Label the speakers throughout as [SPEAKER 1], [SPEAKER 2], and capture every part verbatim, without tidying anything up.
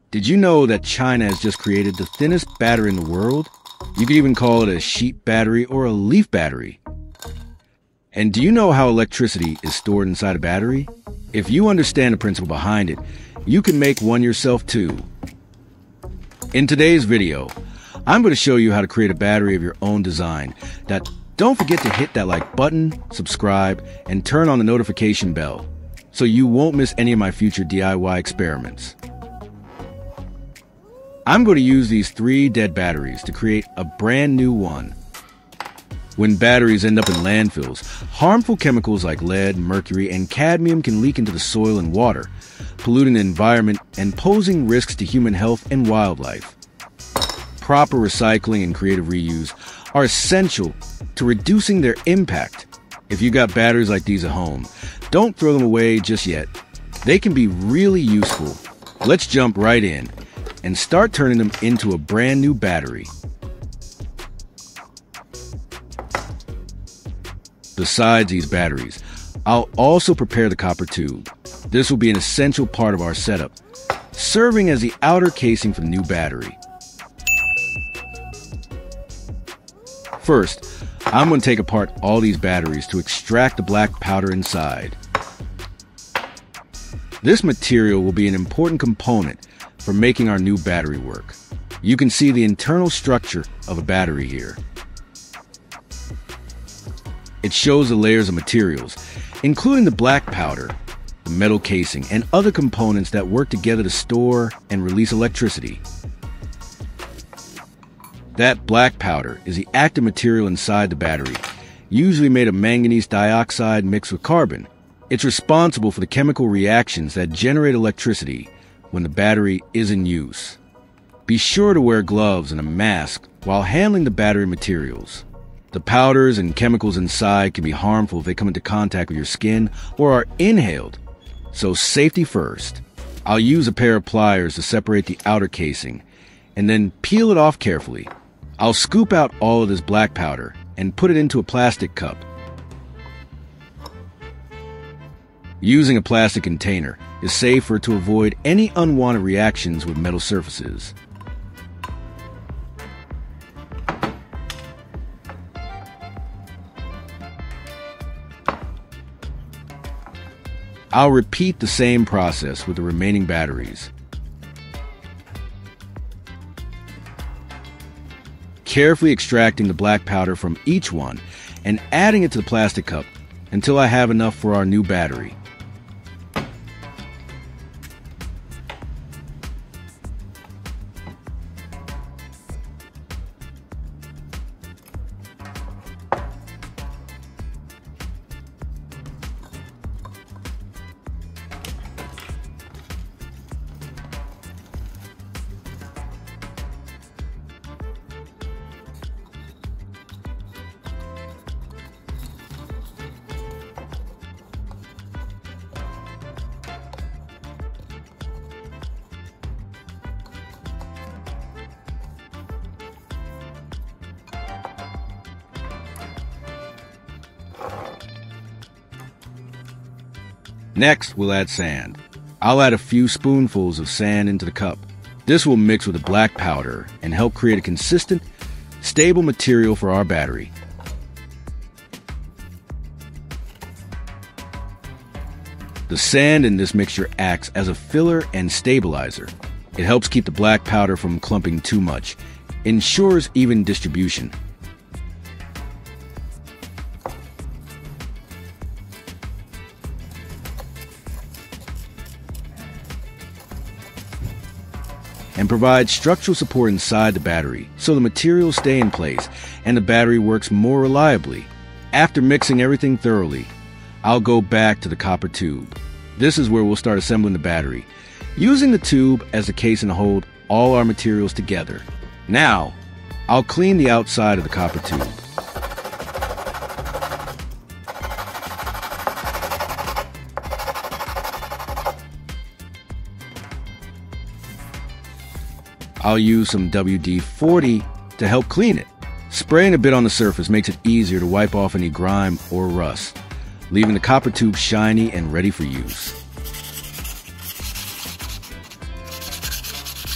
[SPEAKER 1] Did you know that China has just created the thinnest battery in the world? You could even call it a sheep battery or a leaf battery. And do you know how electricity is stored inside a battery? If you understand the principle behind it, you can make one yourself too. In today's video, I'm going to show you how to create a battery of your own design. That don't forget to hit that like button, subscribe, and turn on the notification bell so you won't miss any of my future D I Y experiments. I'm going to use these three dead batteries to create a brand new one. When batteries end up in landfills, harmful chemicals like lead, mercury, and cadmium can leak into the soil and water, polluting the environment and posing risks to human health and wildlife. Proper recycling and creative reuse are essential to reducing their impact. If you got batteries like these at home, don't throw them away just yet. They can be really useful. Let's jump right in and start turning them into a brand new battery. Besides these batteries, I'll also prepare the copper tube. This will be an essential part of our setup, serving as the outer casing for the new battery. First, I'm going to take apart all these batteries to extract the black powder inside. This material will be an important component for making our new battery work. You can see the internal structure of a battery here. It shows the layers of materials, including the black powder, the metal casing, and other components that work together to store and release electricity. That black powder is the active material inside the battery, usually made of manganese dioxide mixed with carbon. It's responsible for the chemical reactions that generate electricity when the battery is in use. Be sure to wear gloves and a mask while handling the battery materials. The powders and chemicals inside can be harmful if they come into contact with your skin or are inhaled, so safety first. I'll use a pair of pliers to separate the outer casing and then peel it off carefully. I'll scoop out all of this black powder and put it into a plastic cup. Using a plastic container is safer to avoid any unwanted reactions with metal surfaces. I'll repeat the same process with the remaining batteries. Carefully extracting the black powder from each one and adding it to the plastic cup until I have enough for our new battery. Next, we'll add sand. I'll add a few spoonfuls of sand into the cup. This will mix with the black powder and help create a consistent, stable material for our battery. The sand in this mixture acts as a filler and stabilizer. It helps keep the black powder from clumping too much, ensures even distribution. And provide structural support inside the battery so the materials stay in place and the battery works more reliably. After mixing everything thoroughly, I'll go back to the copper tube. This is where we'll start assembling the battery, using the tube as the casing to hold all our materials together. Now, I'll clean the outside of the copper tube. I'll use some W D forty to help clean it. Spraying a bit on the surface makes it easier to wipe off any grime or rust, leaving the copper tube shiny and ready for use.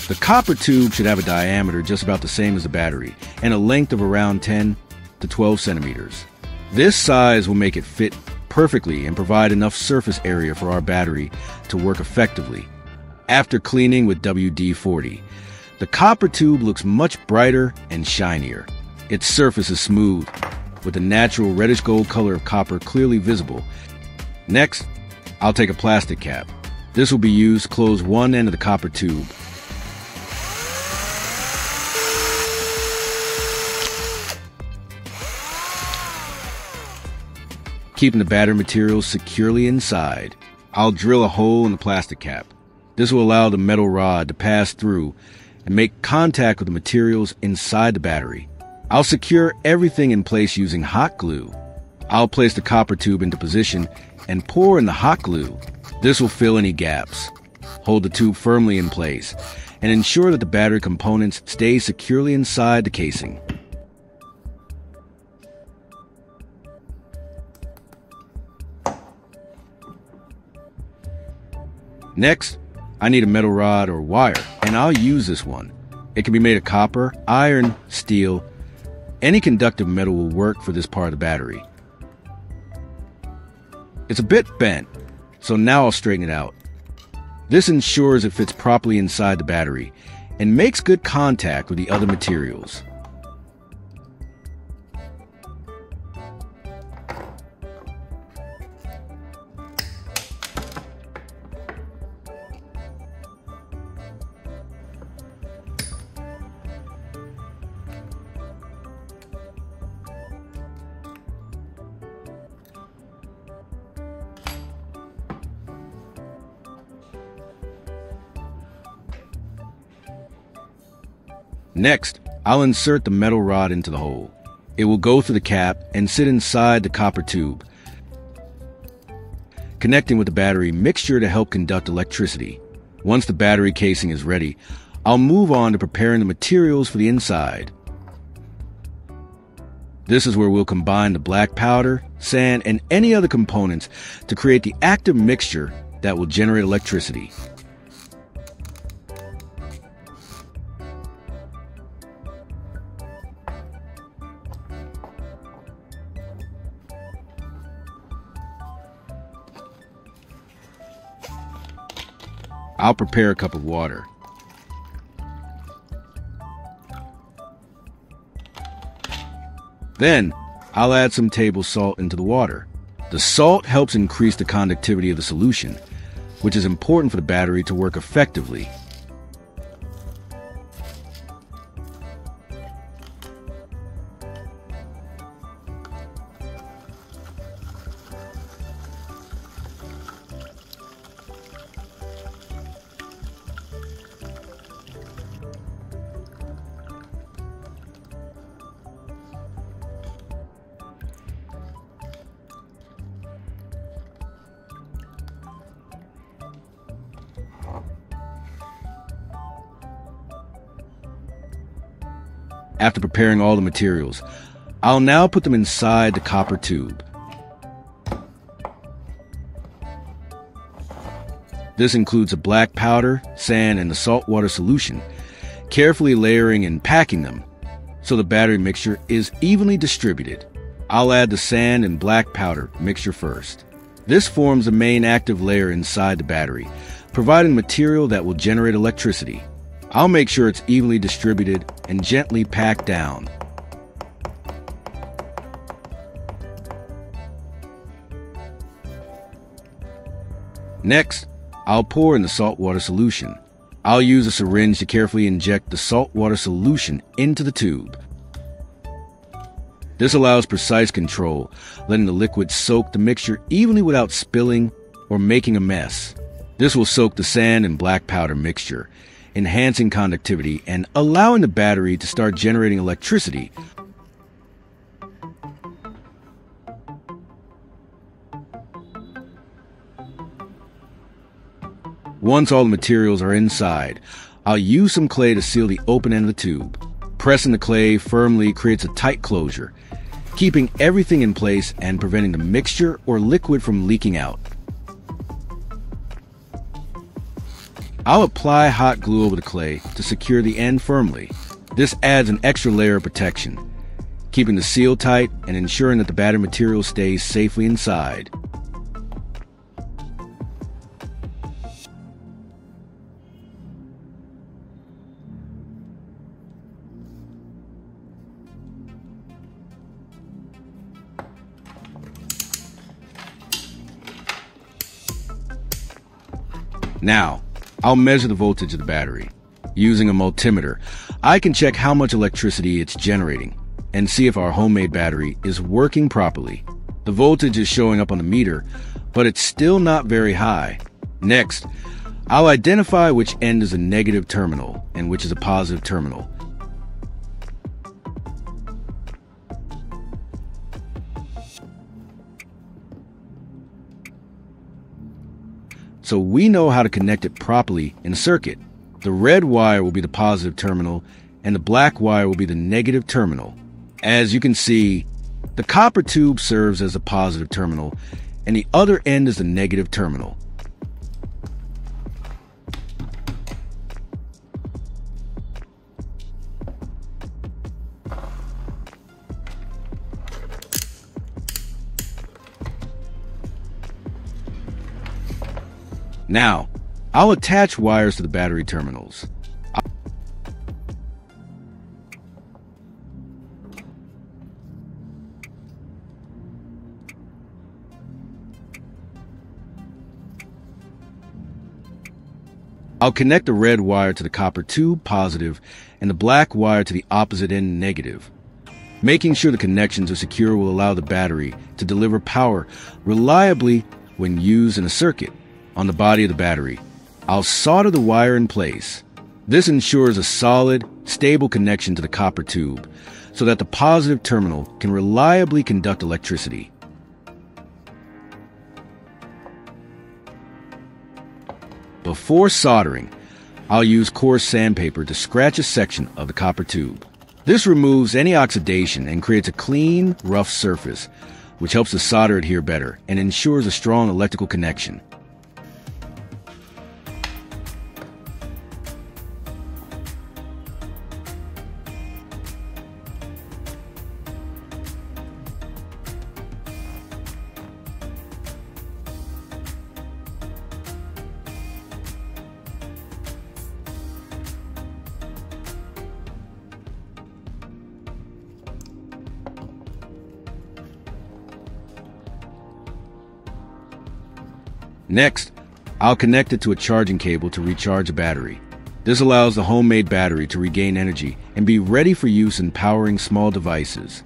[SPEAKER 1] The copper tube should have a diameter just about the same as the battery and a length of around ten to twelve centimeters. This size will make it fit perfectly and provide enough surface area for our battery to work effectively. After cleaning with W D forty, the copper tube looks much brighter and shinier. Its surface is smooth, with the natural reddish gold color of copper clearly visible. Next, I'll take a plastic cap. This will be used to close one end of the copper tube. Keeping the battery materials securely inside, I'll drill a hole in the plastic cap. This will allow the metal rod to pass through and make contact with the materials inside the battery. I'll secure everything in place using hot glue. I'll place the copper tube into position and pour in the hot glue. This will fill any gaps. Hold the tube firmly in place and ensure that the battery components stay securely inside the casing. Next, I need a metal rod or wire, and I'll use this one. It can be made of copper, iron, steel. Any conductive metal will work for this part of the battery. It's a bit bent, so now I'll straighten it out. This ensures it fits properly inside the battery and makes good contact with the other materials. Next, I'll insert the metal rod into the hole. It will go through the cap and sit inside the copper tube, connecting with the battery mixture to help conduct electricity. Once the battery casing is ready, I'll move on to preparing the materials for the inside. This is where we'll combine the black powder, sand, and any other components to create the active mixture that will generate electricity. I'll prepare a cup of water. Then, I'll add some table salt into the water. The salt helps increase the conductivity of the solution, which is important for the battery to work effectively. After preparing all the materials, I'll now put them inside the copper tube. This includes a black powder, sand, and the saltwater solution, carefully layering and packing them so the battery mixture is evenly distributed. I'll add the sand and black powder mixture first. This forms the main active layer inside the battery, providing material that will generate electricity. I'll make sure it's evenly distributed and gently packed down. Next, I'll pour in the saltwater solution. I'll use a syringe to carefully inject the saltwater solution into the tube. This allows precise control, letting the liquid soak the mixture evenly without spilling or making a mess. This will soak the sand and black powder mixture, enhancing conductivity and allowing the battery to start generating electricity. Once all the materials are inside, I'll use some clay to seal the open end of the tube. Pressing the clay firmly creates a tight closure, keeping everything in place and preventing the mixture or liquid from leaking out. I'll apply hot glue over the clay to secure the end firmly. This adds an extra layer of protection, keeping the seal tight and ensuring that the battery material stays safely inside. Now, I'll measure the voltage of the battery. Using a multimeter, I can check how much electricity it's generating and see if our homemade battery is working properly. The voltage is showing up on the meter, but it's still not very high. Next, I'll identify which end is a negative terminal and which is a positive terminal. So we know how to connect it properly in a circuit. The red wire will be the positive terminal and the black wire will be the negative terminal. As you can see, the copper tube serves as a positive terminal and the other end is the negative terminal. Now, I'll attach wires to the battery terminals. I'll connect the red wire to the copper tube, positive, and the black wire to the opposite end, negative. Making sure the connections are secure will allow the battery to deliver power reliably when used in a circuit. On the body of the battery, I'll solder the wire in place. This ensures a solid, stable connection to the copper tube so that the positive terminal can reliably conduct electricity. Before soldering, I'll use coarse sandpaper to scratch a section of the copper tube. This removes any oxidation and creates a clean, rough surface, which helps the solder adhere better and ensures a strong electrical connection. Next, I'll connect it to a charging cable to recharge a battery. This allows the homemade battery to regain energy and be ready for use in powering small devices.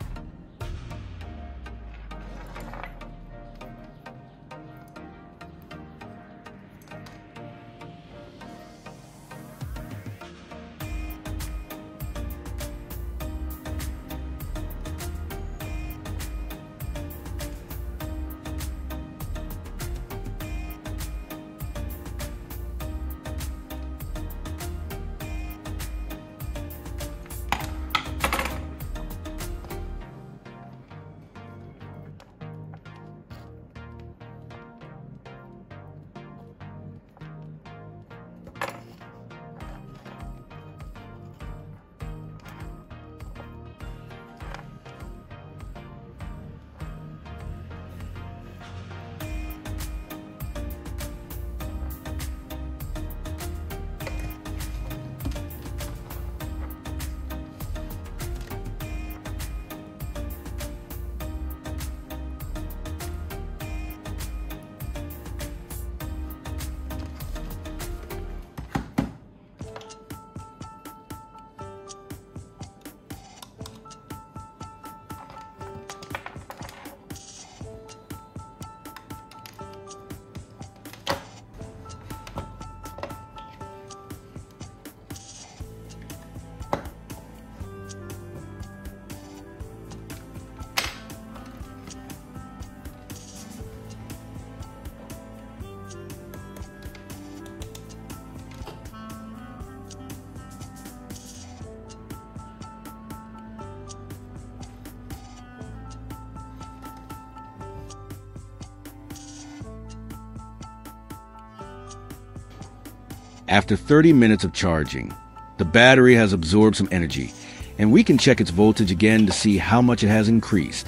[SPEAKER 1] After thirty minutes of charging, the battery has absorbed some energy, and we can check its voltage again to see how much it has increased.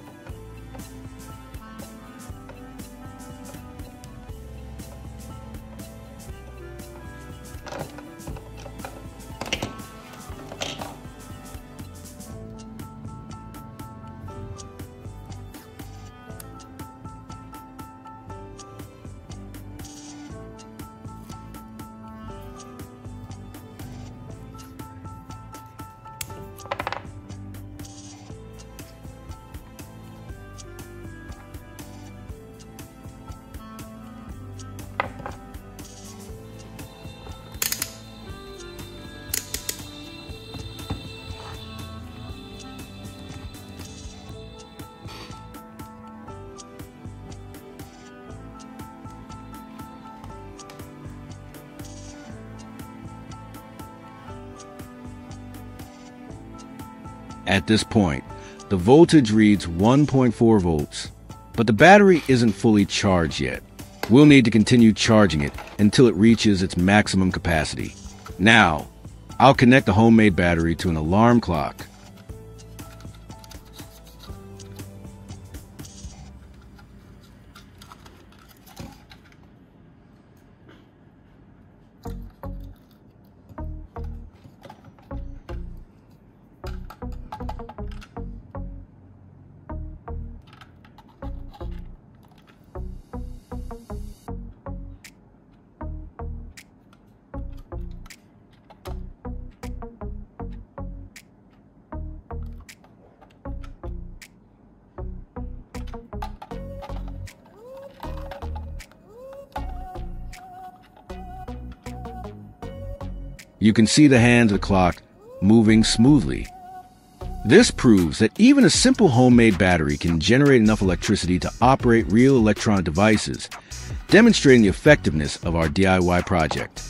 [SPEAKER 1] At this point, the voltage reads one point four volts, but the battery isn't fully charged yet. We'll need to continue charging it until it reaches its maximum capacity. Now, I'll connect the homemade battery to an alarm clock. You can see the hands of the clock moving smoothly. This proves that even a simple homemade battery can generate enough electricity to operate real electronic devices, demonstrating the effectiveness of our D I Y project.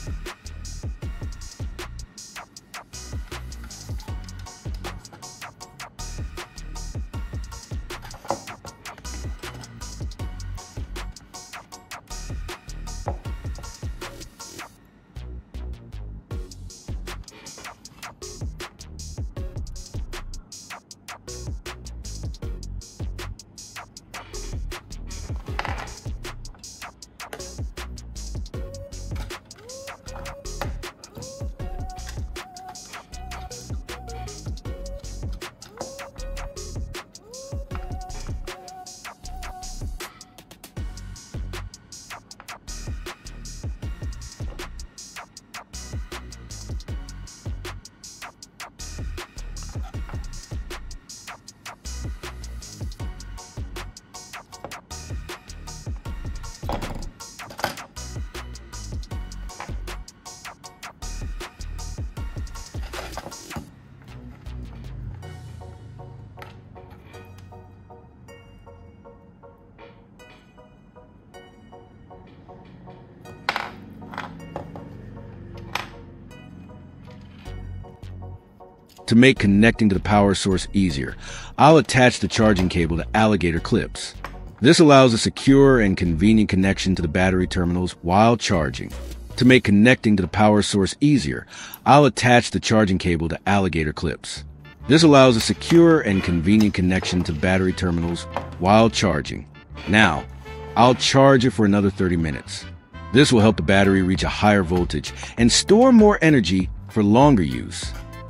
[SPEAKER 1] To make connecting to the power source easier, I'll attach the charging cable to alligator clips. This allows a secure and convenient connection to the battery terminals while charging. To make connecting to the power source easier, I'll attach the charging cable to alligator clips. This allows a secure and convenient connection to battery terminals while charging. Now, I'll charge it for another thirty minutes. This will help the battery reach a higher voltage and store more energy for longer use.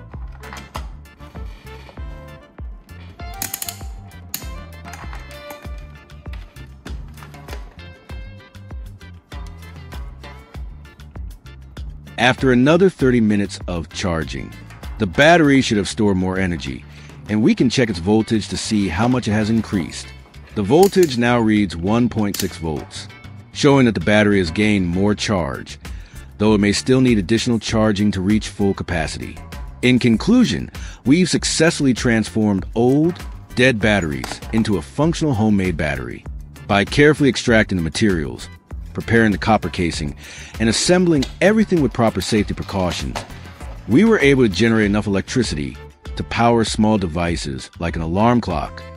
[SPEAKER 1] After another thirty minutes of charging, the battery should have stored more energy, and we can check its voltage to see how much it has increased. The voltage now reads one point six volts, showing that the battery has gained more charge, though it may still need additional charging to reach full capacity. In conclusion, we've successfully transformed old, dead batteries into a functional homemade battery. By carefully extracting the materials, preparing the copper casing, and assembling everything with proper safety precautions, we were able to generate enough electricity to power small devices like an alarm clock,